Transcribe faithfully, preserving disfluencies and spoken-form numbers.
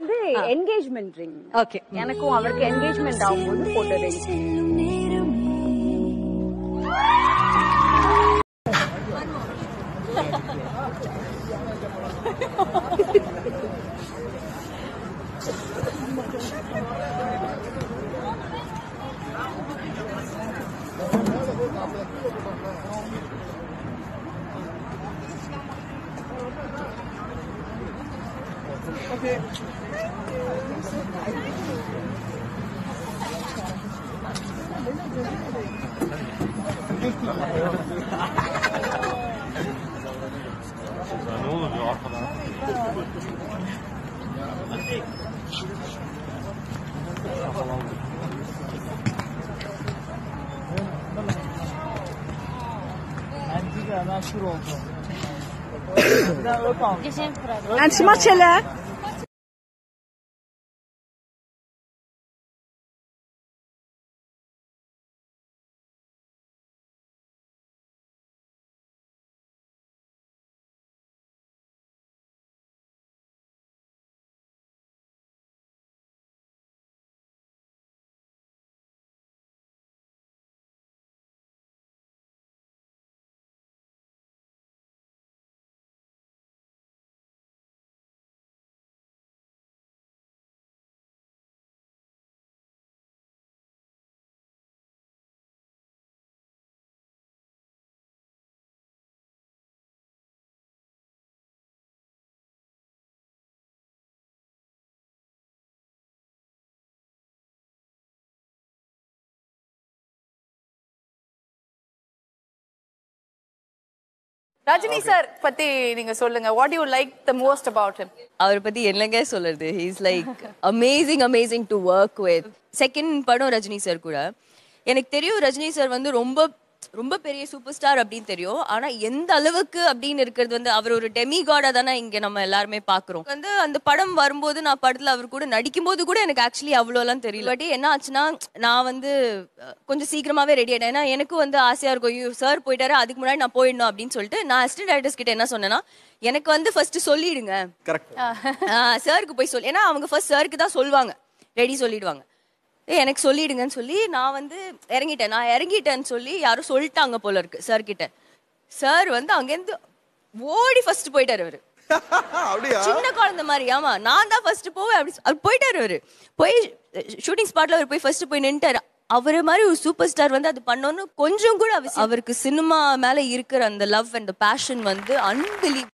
வந்து engagement ring. Okay, எனக்கும் அவருக்கு என்கேஜ்மெண்ட் ஆகும்போது போட்ட ring. Okay. Ne oluyor arkadan? And smaczele. Rajini sir பத்தி நீங்க சொல்லுங்க. What do you like the most about him? அவர் பத்தி என்னங்க சொல்றது? He is like amazing amazing to work with. Second படம் ரஜினி சார் கூட எனக்கு தெரியும். ரஜினி சார் வந்து ரொம்ப ரொம்ப பெரிய சூப்பர் ஸ்டார் அப்படின்னு தெரியும். ஆனா எந்த அளவுக்கு அப்படின்னு இருக்கிறது வந்து அவர் ஒரு டெமி காடா தானே இங்க நம்ம எல்லாருமே பாக்குறோம். வந்து அந்த படம் வரும்போது நான் படத்துல அவர் கூட நடிக்கும் போது கூட எனக்கு ஆக்சுவலி அவ்வளோலாம் தெரியல. பட் என்ன ஆச்சுன்னா நான் வந்து கொஞ்சம் சீக்கிரமாவே ரெடி ஆயிட்டேன். ஏன்னா எனக்கும் வந்து ஆசையா இருக்கும், சார் போயிட்டாரு அதுக்கு முன்னாடி நான் போயிடணும் அப்படின்னு சொல்லிட்டு நான் அசிஸ்டன்ட் டைரக்டர்ஸ் கிட்ட என்ன சொன்னேன்னா, எனக்கு வந்து ஃபர்ஸ்ட் சொல்லிடுங்க சாருக்கு போய் சொல்லி, ஏன்னா அவங்க ஃபர்ஸ்ட் சாருக்கு தான் சொல்லுவாங்க, ரெடி சொல்லிடுவாங்க, எனக்கு சொல்லிடுங்கன்னு சொல்லி நான் வந்து இறங்கிட்டேன். நான் இறங்கிட்டேன்னு சொல்லி யாரும் சொல்லிட்டாங்க போல இருக்கு சார் கிட்ட. சார் வந்து அங்கேருந்து ஓடி ஃபர்ஸ்ட் போயிட்டாரு அவரு, சின்ன குழந்தை மாதிரி. ஆமா, நான் தான் ஃபர்ஸ்ட் போவேன் அப்படி அவர் போயிட்டாரு. அவரு போய் ஷூட்டிங் ஸ்பாட்ல அவர் போய் ஃபர்ஸ்ட் போய் நின்ட்டாரு. அவரை மாதிரி ஒரு சூப்பர் ஸ்டார் வந்து அது பண்ணோன்னு கொஞ்சம் கூட அவருக்கு சினிமா மேல இருக்கிற அந்த லவ் அண்ட் பேஷன் வந்து அன்பிலீவ்.